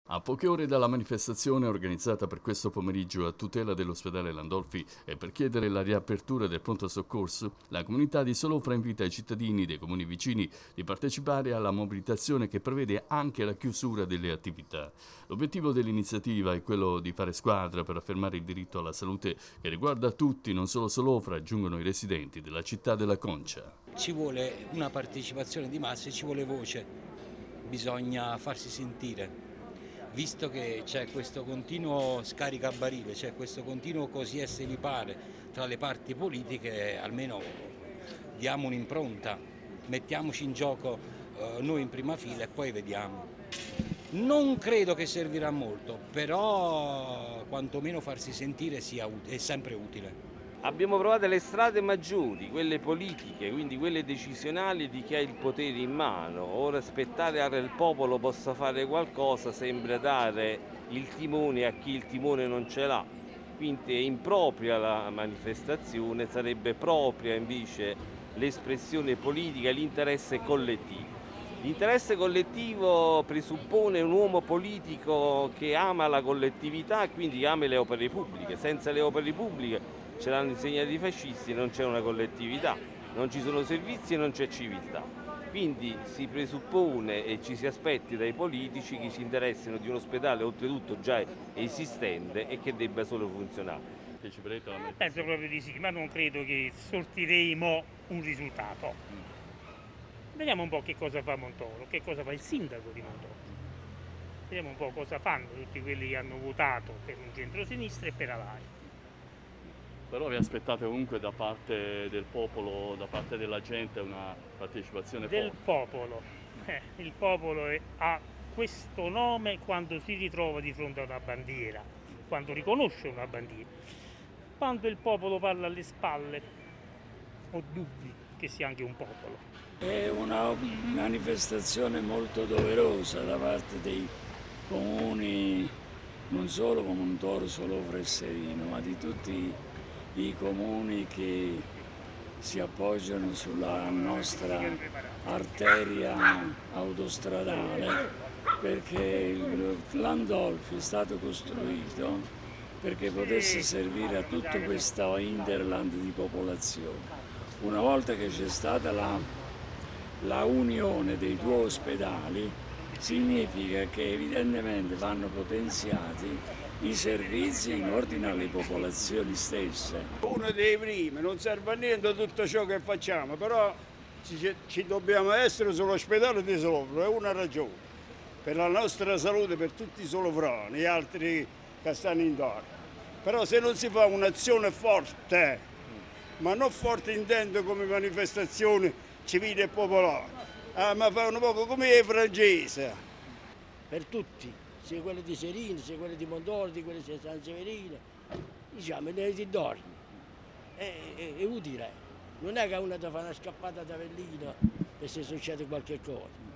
A poche ore dalla manifestazione organizzata per questo pomeriggio a tutela dell'ospedale Landolfi e per chiedere la riapertura del pronto soccorso, la comunità di Solofra invita i cittadini dei comuni vicini di partecipare alla mobilitazione che prevede anche la chiusura delle attività. L'obiettivo dell'iniziativa è quello di fare squadra per affermare il diritto alla salute che riguarda tutti, non solo Solofra, aggiungono i residenti della città della Concia. Ci vuole una partecipazione di massa e ci vuole voce, bisogna farsi sentire. Visto che c'è questo continuo scaricabarile, c'è questo continuo così e se vi pare tra le parti politiche, almeno diamo un'impronta, mettiamoci in gioco noi in prima fila e poi vediamo. Non credo che servirà molto, però quantomeno farsi sentire è sempre utile. Abbiamo provato le strade maggiori, quelle politiche, quindi quelle decisionali di chi ha il potere in mano. Ora aspettare che il popolo possa fare qualcosa sembra dare il timone a chi il timone non ce l'ha. Quindi è impropria la manifestazione, sarebbe propria invece l'espressione politica e l'interesse collettivo. L'interesse collettivo presuppone un uomo politico che ama la collettività e quindi ama le opere pubbliche. Senza le opere pubbliche, ce l'hanno insegnato i fascisti, non c'è una collettività, non ci sono servizi e non c'è civiltà. Quindi si presuppone e ci si aspetti dai politici che si interessino di un ospedale oltretutto già esistente e che debba solo funzionare. Penso proprio di sì, ma non credo che sortiremo un risultato. Vediamo un po' che cosa fa Montoro, che cosa fa il sindaco di Montoro. Vediamo un po' cosa fanno tutti quelli che hanno votato per un centro-sinistra e per Alai. Però vi aspettate comunque da parte del popolo, da parte della gente, una partecipazione del forte? Popolo. Il popolo ha questo nome quando si ritrova di fronte a una bandiera, quando riconosce una bandiera. Quando il popolo parla alle spalle, ho dubbi che sia anche un popolo. È una manifestazione molto doverosa da parte dei comuni, non solo come Montoro, Solofra e Serino, ma di tutti i comuni che si appoggiano sulla nostra arteria autostradale, perché il Landolfi è stato costruito perché potesse servire a tutto questo hinterland di popolazione. Una volta che c'è stata la unione dei due ospedali, significa che evidentemente vanno potenziati i servizi in ordine alle popolazioni stesse. Uno dei primi, non serve a niente tutto ciò che facciamo, però ci dobbiamo essere sull'ospedale di Solofra, è una ragione, per la nostra salute, per tutti i solofrani e altri che stanno intorno. Però se non si fa un'azione forte, ma non forte intendo come manifestazione civile e popolare, ma fa un poco come i francesi. Per tutti, sia quelli di Serino, sia quelli di Montoro, sia quelli di San Severino, diciamo, nei dintorni. È utile, non è che uno ti fa una scappata da Avellino e se succede qualche cosa.